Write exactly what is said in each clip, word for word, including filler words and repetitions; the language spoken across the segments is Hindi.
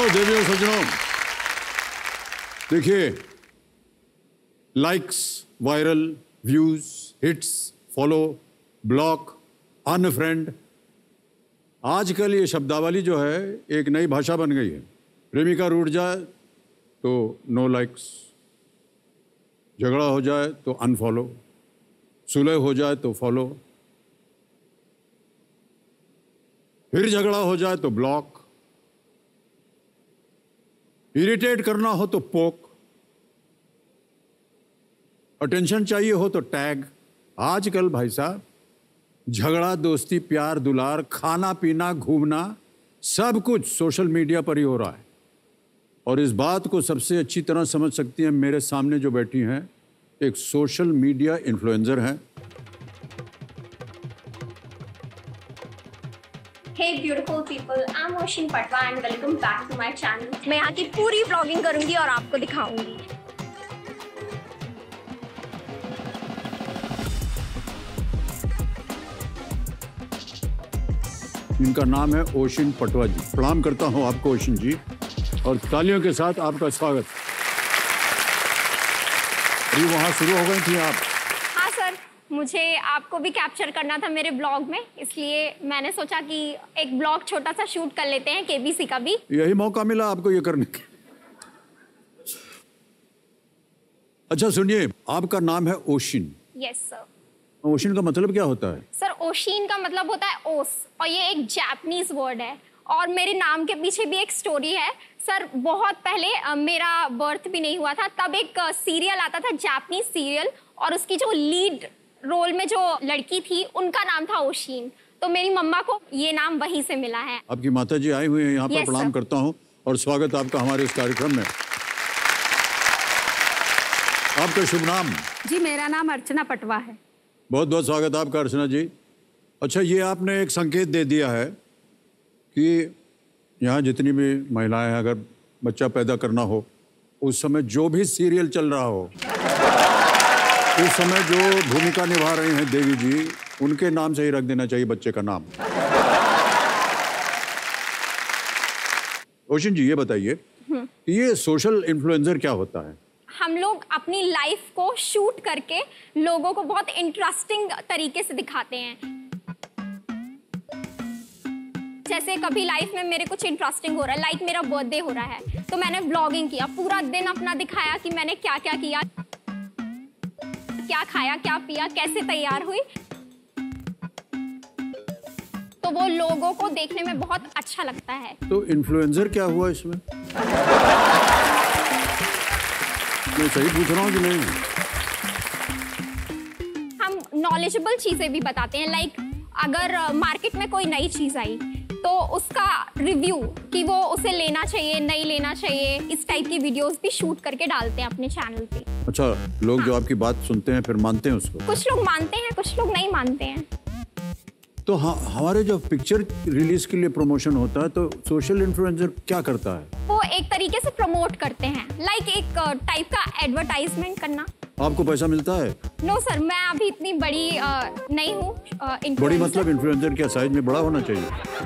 देवियों सज्जनों, देखिए, likes, viral, views, hits, follow, block, unfriend, आजकल ये शब्दावली जो है एक नई भाषा बन गई है। प्रेमिका रूठ जाए तो नो लाइक्स, झगड़ा हो जाए तो अनफॉलो, सुलह हो जाए तो फॉलो, फिर झगड़ा हो जाए तो ब्लॉक, इरिटेट करना हो तो पोक, अटेंशन चाहिए हो तो टैग। आजकल भाई साहब झगड़ा, दोस्ती, प्यार, दुलार, खाना पीना, घूमना, सब कुछ सोशल मीडिया पर ही हो रहा है। और इस बात को सबसे अच्छी तरह समझ सकती हैं मेरे सामने जो बैठी हैं, एक सोशल मीडिया इन्फ्लुएंसर हैं। Hey beautiful people, I'm Oshin Patwa and welcome back to my channel. मैं यहाँ की पूरी vlogging करूँगी और आपको दिखाऊंगी। इनका नाम है ओशिन पटवा जी। प्रणाम करता हूँ आपको ओशिन जी, और तालियों के साथ आपका स्वागत। अभी वहाँ शुरू हो गई थी आप? हाँ सर, मुझे आपको भी कैप्चर करना था मेरे ब्लॉग में, इसलिए मैंने सोचा कि एक ब्लॉग छोटा सा शूट कर लेते हैं, केबीसी का भी। यही मौका मिला आपको ये करने का। अच्छा सुनिए, आपका नाम है ओशिन। Yes sir. ओशिन का मतलब क्या होता है? सर ओशिन का मतलब होता है ओस, और ये एक जापानीज वर्ड है, और मेरे नाम के पीछे भी एक स्टोरी है। सर बहुत पहले अ, मेरा बर्थ भी नहीं हुआ था, तब एक सीरियल आता था, जापानीज सीरियल, और उसकी जो लीड रोल में जो लड़की थी उनका नाम था ओशिन, तो मेरी मम्मा को ये नाम वहीं से मिला है। आपकी माता जी आई हुई हैं यहाँ पर। yes, प्रणाम करता हूँ और स्वागत आपका हमारे इस कार्यक्रम में। आपका शुभ नाम? जी मेरा नाम अर्चना पटवा है। बहुत बहुत स्वागत आपका अर्चना जी। अच्छा, ये आपने एक संकेत दे दिया है कि यहाँ जितनी भी महिलाएं हैं, अगर बच्चा पैदा करना हो, उस समय जो भी सीरियल चल रहा हो, उस समय जो भूमिका निभा रही हैं देवी जी, उनके नाम से ही रख देना चाहिए बच्चे का नाम। ओशिन जी, ये बताइए कि ये सोशल इन्फ्लुएंसर क्या होता है? हम लोग अपनी लाइफ को शूट करके लोगों को बहुत इंटरेस्टिंग तरीके से दिखाते हैं। जैसे कभी लाइफ में मेरे कुछ इंटरेस्टिंग हो रहा है, लाइक मेरा बर्थडे हो रहा है, तो मैंने व्लॉगिंग किया, पूरा दिन अपना दिखाया कि मैंने क्या क्या किया, क्या खाया, क्या पिया, कैसे तैयार हुई, तो वो लोगों को देखने में बहुत अच्छा लगता है। तो इन्फ्लुएंसर क्या हुआ इसमें? मैं सही पूछ रहा हूँ कि नहीं? हम नॉलेजेबल चीजें भी बताते हैं, लाइक अगर मार्केट में कोई नई चीज आई तो उसका रिव्यू कि वो उसे लेना चाहिए, नहीं लेना चाहिए, इस टाइप की वीडियोस भी शूट करके डालते हैं अपने चैनल पे। अच्छा, लोग हाँ। जो आपकी बात सुनते हैं फिर मानते हैं उसको? कुछ लोग मानते हैं, कुछ लोग नहीं मानते हैं। तो हाँ, हमारे जो पिक्चर रिलीज के लिए प्रमोशन होता है, तो सोशल इन्फ्लुएंसर क्या करता है? वो एक तरीके से प्रमोट करते हैं, लाइक एक टाइप का एडवर्टाइजमेंट करना। आपको पैसा मिलता है? नो सर, मैं अभी इतनी बड़ी आ, नहीं हूँ। बड़ी मतलब इन्फ्लुएंसर क्या साइज में बड़ा होना चाहिए?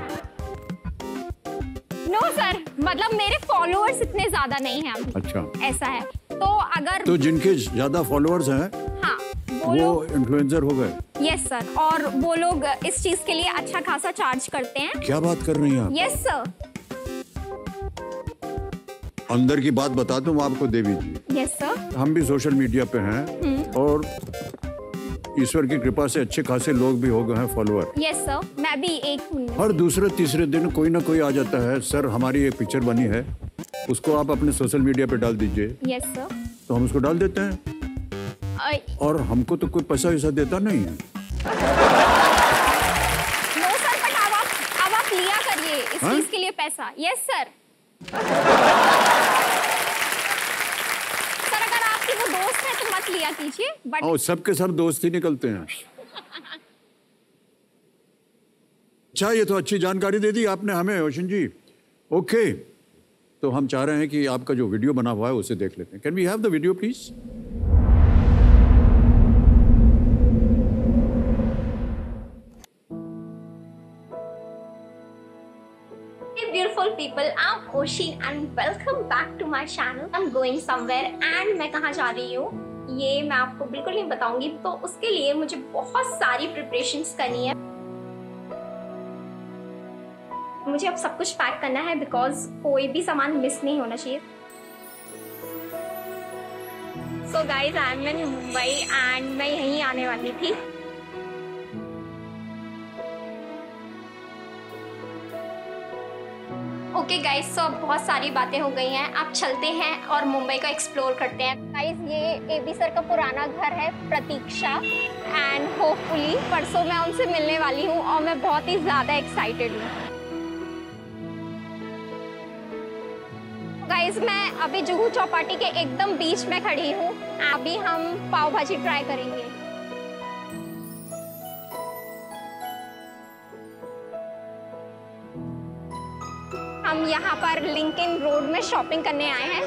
नो सर, मतलब मेरे फॉलोअर्स इतने ज्यादा नहीं हैं अभी। अच्छा, ऐसा है। तो अगर तो जिनके ज्यादा फॉलोअर्स हैं, हाँ, वो, वो इन्फ्लुएंसर हो गए? यस सर, और वो लोग इस चीज के लिए अच्छा खासा चार्ज करते हैं। क्या बात कर रही हैं आप? Yes sir. अंदर की बात बता दूं आपको देवी जी। Yes sir. हम भी सोशल मीडिया पे हैं और ईश्वर की कृपा से अच्छे खासे लोग भी हो गए हैं फॉलोअर। यस सर, मैं भी एक हूँ। हर दूसरे तीसरे दिन कोई ना कोई आ जाता है, सर हमारी एक पिक्चर बनी है, उसको आप अपने सोशल मीडिया पे डाल दीजिए। Yes sir. तो हम उसको डाल देते हैं, और हमको तो कोई पैसा वैसा देता नहीं है। नो सर, बट अब आप अब आप लिया करिए इस हाँ? चीज के लिए पैसा। Yes sir. सर अगर आपकी वो दोस्त है तो मत लिया कीजिए, बट और सबके सब दोस्त ही निकलते हैं। अच्छा, ये तो अच्छी जानकारी दे दी आपने हमें ओशिन जी। ओके, तो हम चाह रहे हैं कि आपका जो वीडियो बना हुआ है उसे देख लेते हैं। Can we have the video please? beautiful people, I'm Oshin and welcome back to my channel. I'm going somewhere and मैं कहाँ जा रही हूँ ये मैं आपको बिल्कुल नहीं बताऊंगी, तो उसके लिए मुझे बहुत सारी प्रिपरेशंस करनी है। मुझे अब सब कुछ पैक करना है बिकॉज कोई भी सामान मिस नहीं होना चाहिए। So guys, I'm in Mumbai and मैं यहीं आने वाली थी। ओके गाइज, सो अब बहुत सारी बातें हो गई हैं, आप चलते हैं और मुंबई को एक्सप्लोर करते हैं। गाइज, ये एबी सर का पुराना घर है प्रतीक्षा एंड होपफुली परसों मैं उनसे मिलने वाली हूँ और मैं बहुत ही ज़्यादा एक्साइटेड हूँ। गाइज, मैं अभी जुहू चौपाटी के एकदम बीच में खड़ी हूँ। अभी हम पाव भाजी ट्राई करेंगे। हम यहाँ पर लिंकन रोड में शॉपिंग करने आए हैं।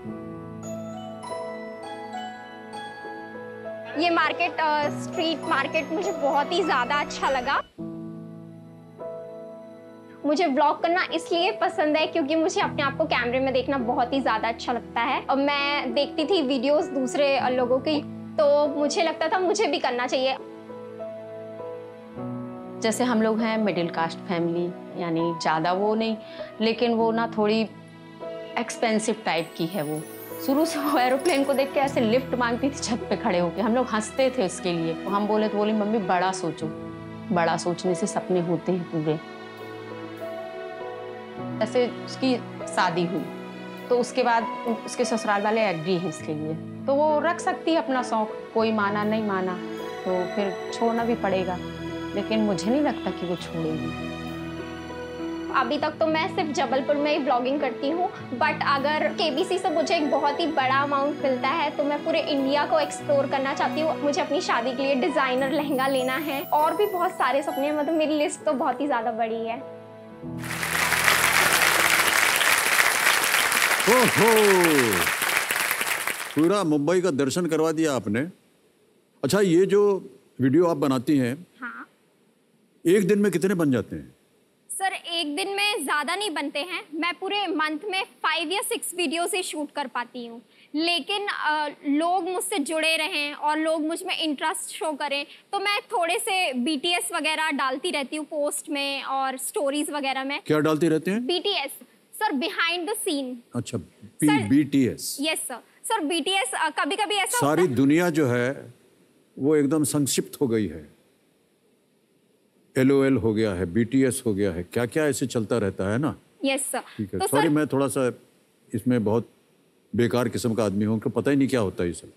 ये मार्केट स्ट्रीट मार्केट मुझे बहुत ही ज्यादा अच्छा लगा। मुझे व्लॉग करना इसलिए पसंद है क्योंकि मुझे अपने आप को कैमरे में देखना बहुत ही ज्यादा अच्छा लगता है और मैं देखती थी वीडियोस दूसरे लोगों की, तो मुझे लगता था मुझे भी करना चाहिए। जैसे हम लोग हैं मिडिल कास्ट फैमिली, यानी ज़्यादा वो नहीं, लेकिन वो ना थोड़ी एक्सपेंसिव टाइप की है। वो शुरू से वो एरोप्लेन को देख के ऐसे लिफ्ट मांगती थी छत पे खड़े होके। हम लोग हंसते थे उसके लिए। तो हम बोले तो बोली मम्मी बड़ा सोचो, बड़ा सोचने से सपने होते हैं पूरे। ऐसे उसकी शादी हुई तो उसके बाद उसके ससुराल वाले एग्री हैं इसके लिए, तो वो रख सकती है अपना शौक। कोई माना नहीं माना तो फिर छोड़ना भी पड़ेगा, लेकिन मुझे नहीं लगता कि वो छोड़ेगी। अभी तक तो मैं सिर्फ जबलपुर में ही ब्लॉगिंग करती हूँ, बट अगर केबीसी से मुझे एक बहुत ही बड़ा अमाउंट मिलता है तो मैं पूरे इंडिया को एक्सप्लोर करना चाहती हूँ। मुझे अपनी शादी के लिए डिजाइनर लहंगा लेना है और भी बहुत सारे सपने हैं। मतलब मेरी लिस्ट तो बहुत ही ज्यादा बड़ी है। ओहो, पूरा मुंबई का दर्शन करवा दिया आपने। अच्छा, ये जो वीडियो आप बनाती हैं, हाँ एक दिन में कितने बन जाते हैं? सर, एक दिन में ज़्यादा नहीं बनते हैं। मैं पूरे मंथ में फाइव या सिक्स वीडियोस ही शूट कर पाती हूँ, लेकिन आ, लोग मुझसे जुड़े रहें और लोग मुझ में इंटरेस्ट शो करें तो मैं थोड़े से बीटीएस वगैरह डालती रहती हूँ पोस्ट में और स्टोरीज वगैरह में। क्या डालती रहते हैं? BTS sir, behind the scene. अच्छा, BTS. Yes sir. Sir BTS कभी कभी ऐसा सारी होता है, दुनिया जो है वो एकदम संक्षिप्त हो गई है। एलओएल हो गया है, बीटीएस हो गया है, क्या क्या ऐसे चलता रहता है ना। Yes sir. ठीक है, तो सॉरी सर मैं थोड़ा सा इसमें बहुत बेकार किस्म का आदमी हूँ, उनको पता ही नहीं क्या होता है ये सब।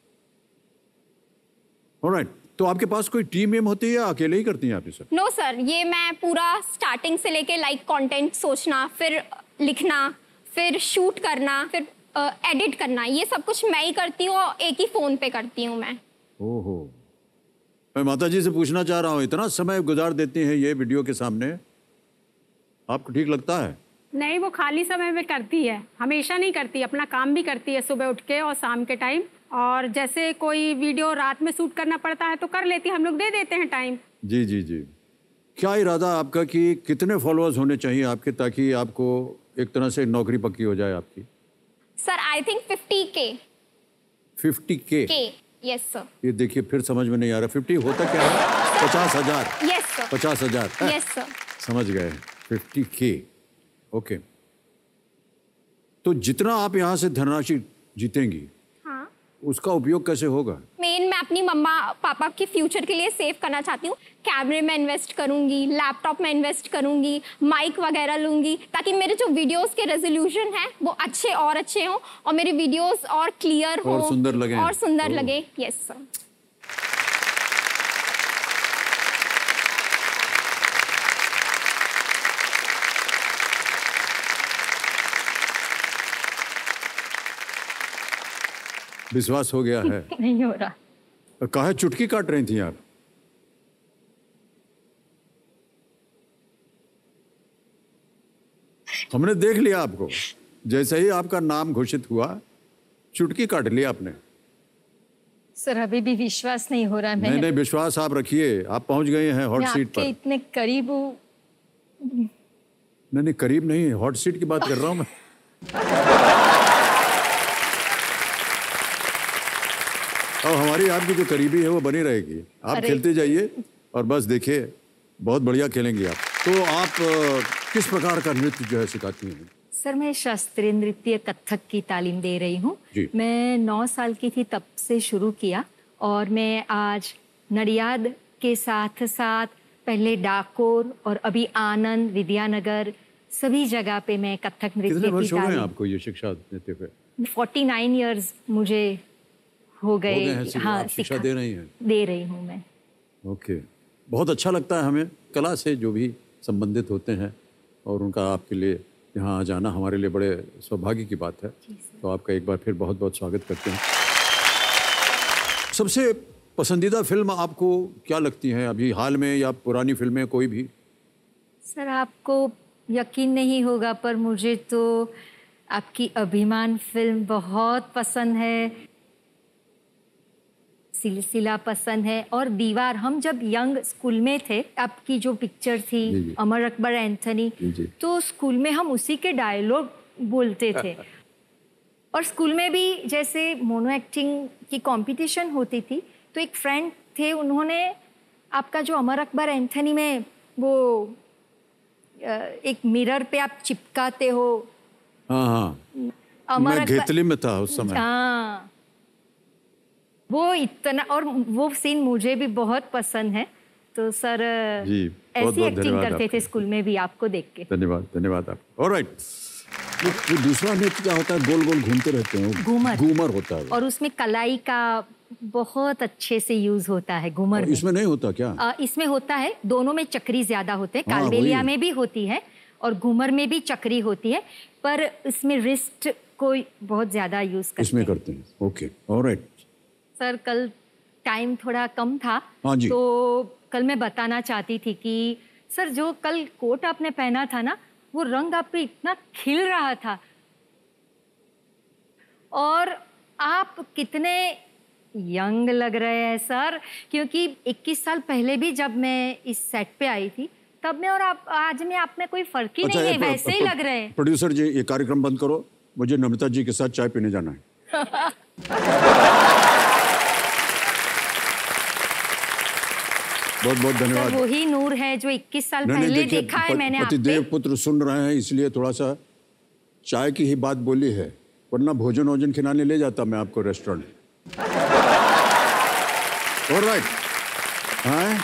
ऑलराइट, तो आपके पास कोई टीम वेम होती है या अकेले ही करती हैं आप ये सब? नो सर, ये मैं पूरा स्टार्टिंग से लेके लाइक कंटेंट सोचना, फिर लिखना, फिर शूट करना, फिर एडिट uh, करना, ये सब कुछ मैं ही करती हूँ और एक ही फोन पे करती हूँ मैं। ओहो, मैं माता जी से पूछना चाह रहा हूँ, इतना समय गुजार देती हैं ये वीडियो के सामने, आपको ठीक लगता है? नहीं, वो खाली समय में करती है, हमेशा नहीं करती। अपना काम भी करती है सुबह उठ के और शाम के टाइम, और जैसे कोई वीडियो रात में शूट करना पड़ता है तो कर लेती है, हम लोग दे देते हैं टाइम। जी जी जी। क्या इरादा आपका कि कितने फॉलोअर्स होने चाहिए आपके ताकि आपको एक तरह से नौकरी पक्की हो जाए आपकी? Sir I think fifty K. Fifty K? K, yes sir. ये देखिए, फिर समझ में नहीं आ रहा, फिफ्टी होता क्या है? पचास हजार? Yes sir. पचास हजार? Yes sir. समझ गए, फिफ्टी के। ओके, तो जितना आप यहाँ से धनराशि जीतेंगी, हाँ, उसका उपयोग कैसे होगा? मेन मैं अपनी मम्मा पापा के फ्यूचर के लिए सेव करना चाहती हूँ। कैमरे में इन्वेस्ट करूंगी, लैपटॉप में इन्वेस्ट करूंगी, माइक वगैरह लूंगी, ताकि मेरे जो वीडियोस के रेजोल्यूशन हैं वो अच्छे और अच्छे हों और मेरे वीडियोस और क्लियर हो और सुंदर लगे। और सुंदर लगे। Yes sir. विश्वास हो गया है? नहीं हो रहा। काहे चुटकी काट रही थी आप? हमने देख लिया आपको, जैसे ही आपका नाम घोषित हुआ चुटकी काट लिया आपने। सर अभी भी विश्वास नहीं हो रहा है। नहीं नहीं, विश्वास आप रखिए, आप पहुंच गए हैं हॉट सीट पर। इतने करीब हूँ। नहीं नहीं, करीब नहीं, हॉट सीट की बात कर रहा हूँ मैं। और हमारी आपकी जो करीबी है वो बनी रहेगी। आप खेलते जाइए और बस देखिए, बहुत बढ़िया खेलेंगे आप। तो आप अ, किस प्रकार का नृत्य जो है सिखाती हैं? सर मैं शास्त्रीय नृत्य कथक की तालीम दे रही हूँ। जी। मैं नौ साल की थी तब से शुरू किया और मैं आज नडियाद के साथ साथ पहले डाकोर और अभी आनंद, विद्यानगर सभी जगह पे मैं कथक नृत्य कितने की वर्ष हो गए तालीम। आपको ये शिक्षा देते हुए? फोर्टी नाइन ईयर्स मुझे हो हो गए। गए हैं, सिर्फ हाँ, आप शिक्षा सिखा- दे रही हैं। दे रही हूँ मैं। ओके, बहुत अच्छा लगता है हमें, कला से जो भी संबंधित होते हैं और उनका आपके लिए यहाँ आ जाना हमारे लिए बड़े सौभाग्य की बात है। तो आपका एक बार फिर बहुत बहुत स्वागत करते हैं। सबसे पसंदीदा फिल्म आपको क्या लगती है अभी हाल में, या पुरानी फिल्में कोई भी? सर आपको यकीन नहीं होगा पर मुझे तो आपकी अभिमान फिल्म बहुत पसंद है, सिलसिला पसंद है और दीवार। हम जब यंग स्कूल में थे, आपकी जो पिक्चर जी, थी जी। अमर अकबर एंथनी, जी, जी। तो स्कूल में हम उसी के डायलॉग बोलते थे। और स्कूल में भी जैसे मोनो एक्टिंग की कंपटीशन होती थी, तो एक फ्रेंड थे, उन्होंने आपका जो अमर अकबर एंथनी में वो अ, एक मिरर पे आप चिपकाते हो, हाँ हाँ, अमर मैं अकबर- घेतली में था उस समय। हाँ, वो इतना, और वो सीन मुझे भी बहुत पसंद है। तो सर जी, ऐसी बहुत-बहुत एक्टिंग धन्यवाद करते थे आपका। स्कूल में भी आपको देख के। धन्यवाद, धन्यवाद आपको। ऑलराइट, वो दूसरा नृत्य क्या होता है? गोल गोल घूमते रहते हैं वो? घूमर। घूमर होता है वो। और उसमें कलाई का बहुत अच्छे से यूज होता है घूमर और में। इसमें नहीं होता क्या? अ, इसमें होता है, दोनों में चक्री ज्यादा होते हैं। हाँ, कालबेलिया वही। में भी होती है और घूमर में भी चक्री होती है, पर इसमें रिस्ट को बहुत ज्यादा यूज करते इसमें हैं। करते हैं। Okay, alright. सर कल टाइम थोड़ा कम था, हाँ जी। तो कल मैं बताना चाहती थी कि सर जो कल कोट आपने पहना था ना, वो रंग आप पे इतना खिल रहा था और आप कितने यंग लग रहे हैं सर। क्योंकि इक्कीस साल पहले भी जब मैं इस सेट पे आई थी, तब में और आप आज में आप में कोई फर्क ही नहीं है, ये प्रो- वैसे ही प्रो- लग रहे हैं। प्रोड्यूसर जी, ये कार्यक्रम बंद करो, मुझे नम्रता जी के साथ चाय पीने जाना है। बहुत बहुत सर धन्यवाद। वही नूर है जो इक्कीस साल नहीं नहीं, पहले देखिए, देखा है पत- मैंने आप पे। पतिदेव पुत्र सुन रहे हैं, इसलिए थोड़ा सा चाय की ही बात बोली है, वरना भोजन वोजन खिलाने ले जाता मैं आपको रेस्टोरेंट। ऑलराइट। हाँ,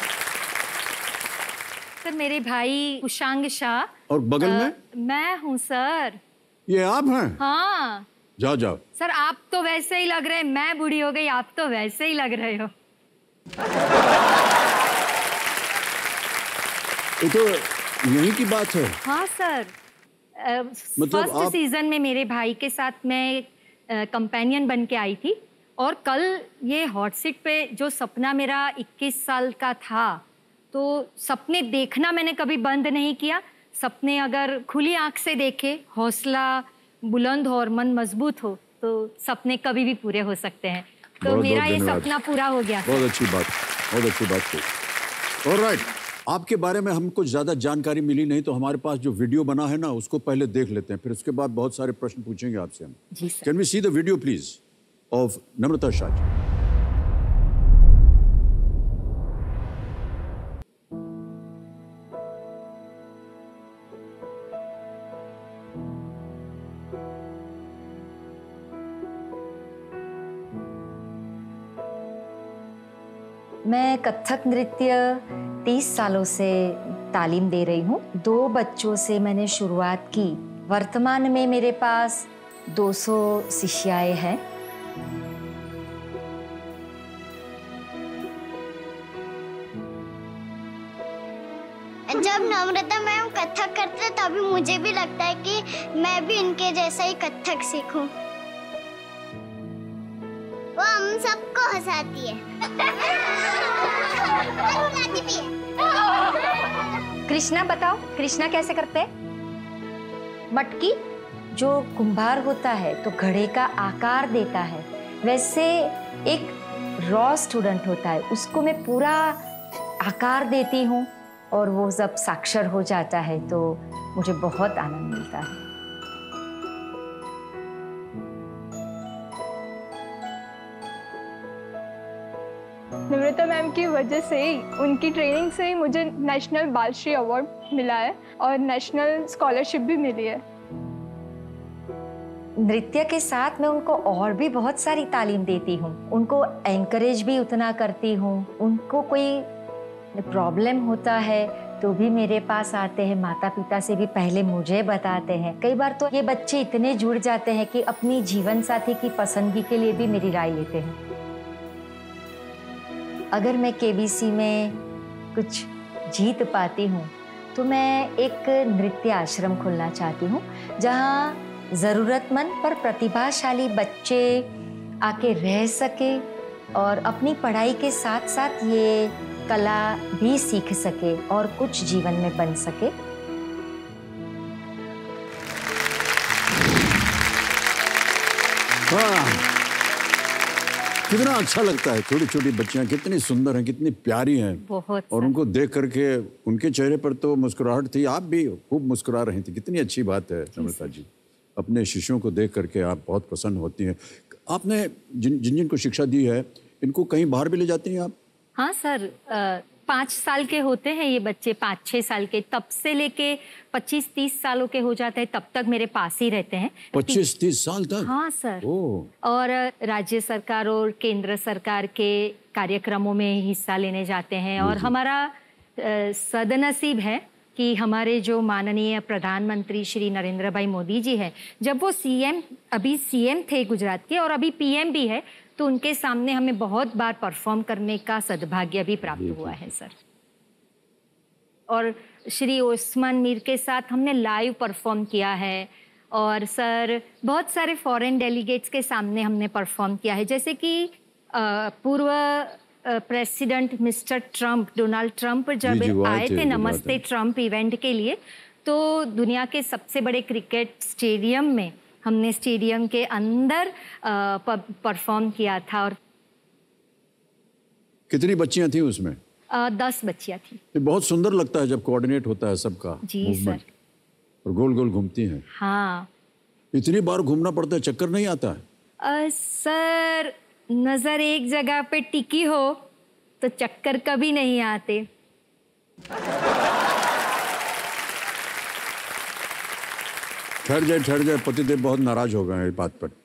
सर मेरे भाई कुशांग शाह। और बगल अ, में मैं हूँ सर। ये आप हैं? हाँ जाओ जाओ। सर, आप तो वैसे ही लग रहे हैं, मैं बूढ़ी हो गई, आप तो वैसे ही लग रहे हो। ये तो यही की बात है। हाँ सर, मतलब फर्स्ट आप- सीजन में मेरे भाई के साथ मैं कंपेनियन बन के आई थी और कल ये हॉट सीट पे जो सपना मेरा इक्कीस साल का था, तो सपने देखना मैंने कभी बंद नहीं किया। सपने अगर खुली आंख से देखे, हौसला बुलंद हो और मन मजबूत हो, तो सपने कभी भी पूरे हो सकते हैं। तो बहुत- मेरा बहुत ये धन्यवाद। सपना पूरा हो गया। बहुत अच्छी बात, बहुत अच्छी बात कही। ऑलराइट, आपके बारे में हमको ज्यादा जानकारी मिली नहीं, तो हमारे पास जो वीडियो बना है ना, उसको पहले देख लेते हैं, फिर उसके बाद बहुत सारे प्रश्न पूछेंगे आपसे हम। जी sir. Can we see the video please of Namrata Shah ji? मैं कथक नृत्य तीस सालों से तालीम दे रही हूँ। दो बच्चों से मैंने शुरुआत की। वर्तमान में मेरे पास दो सौ शिष्याएं हैं। जब नम्रता मैम कथक करते हैं तभी मुझे भी लगता है कि मैं भी इनके जैसा ही कथक सीखूं। वो हम सबको हंसाती है और रुलाती भी है। कृष्णा बताओ, कृष्णा कैसे करते हैं? मटकी जो कुंभार होता है तो घड़े का आकार देता है, वैसे एक रॉ स्टूडेंट होता है, उसको मैं पूरा आकार देती हूँ और वो जब साक्षर हो जाता है तो मुझे बहुत आनंद मिलता है। निवृत्ता मैम की वजह से ही, उनकी ट्रेनिंग से ही मुझे नेशनल बालश्री अवार्ड मिला है और नेशनल स्कॉलरशिप भी मिली है। नृत्य के साथ मैं उनको और भी बहुत सारी तालीम देती हूँ, उनको एनकरेज भी उतना करती हूँ। उनको कोई प्रॉब्लम होता है तो भी मेरे पास आते हैं, माता पिता से भी पहले मुझे बताते हैं। कई बार तो ये बच्चे इतने जुड़ जाते हैं कि अपनी जीवन साथी की पसंदगी के लिए भी मेरी राय लेते हैं। अगर मैं केबीसी में कुछ जीत पाती हूँ तो मैं एक नृत्य आश्रम खोलना चाहती हूँ, जहाँ ज़रूरतमंद पर प्रतिभाशाली बच्चे आके रह सके और अपनी पढ़ाई के साथ साथ ये कला भी सीख सके और कुछ जीवन में बन सके। हाँ, कितना अच्छा लगता है। छोटी छोटी बच्चियां कितनी सुंदर हैं, कितनी प्यारी हैं। बहुत और उनको देख करके उनके चेहरे पर तो मुस्कुराहट थी। आप भी खूब मुस्कुरा रही थी। कितनी अच्छी बात है नम्रता जी। अपने शिष्यों को देख करके आप बहुत प्रसन्न होती हैं। आपने जिन जिन जिन को शिक्षा दी है, इनको कहीं बाहर भी ले जाती हैं आप? हाँ सर, आ, पाँच साल के होते हैं ये बच्चे, पाँच छः साल के, तब से लेके पच्चीस तीस सालों के हो जाते हैं तब तक मेरे पास ही रहते हैं। पच्चीस तीस साल तक? हाँ सर। ओह। और राज्य सरकार और केंद्र सरकार के कार्यक्रमों में हिस्सा लेने जाते हैं। और हमारा सदनसीब है कि हमारे जो माननीय प्रधानमंत्री श्री नरेंद्र भाई मोदी जी हैं, जब वो सीएम, अभी सीएम थे गुजरात के और अभी पीएम भी है, तो उनके सामने हमें बहुत बार परफॉर्म करने का सद्भाग्य भी प्राप्त हुआ है सर। और श्री ओस्मान मीर के साथ हमने लाइव परफॉर्म किया है। और सर बहुत सारे फॉरेन डेलीगेट्स के सामने हमने परफॉर्म किया है, जैसे कि पूर्व president mister Trump, Donald Trump जब आए थे नमस्ते ट्रम्प इवेंट के लिए, तो दुनिया के सबसे बड़े क्रिकेट स्टेडियम में हमने स्टेडियम के अंदर परफॉर्म किया था। और कितनी बच्चियां थी उसमें? आ, दस बच्चियां थी। ये बहुत सुंदर लगता है जब कोऑर्डिनेट होता है सबका जी मूवमेंट, सर। और गोल गोल घूमती हैं। हाँ। इतनी बार घूमना पड़ता है, चक्कर नहीं आता है? आ, सर नजर एक जगह पे टिकी हो तो चक्कर कभी नहीं आते। ठहर जाए ठहर जाए, पतिदेव बहुत नाराज हो गए हैं इस बात पर।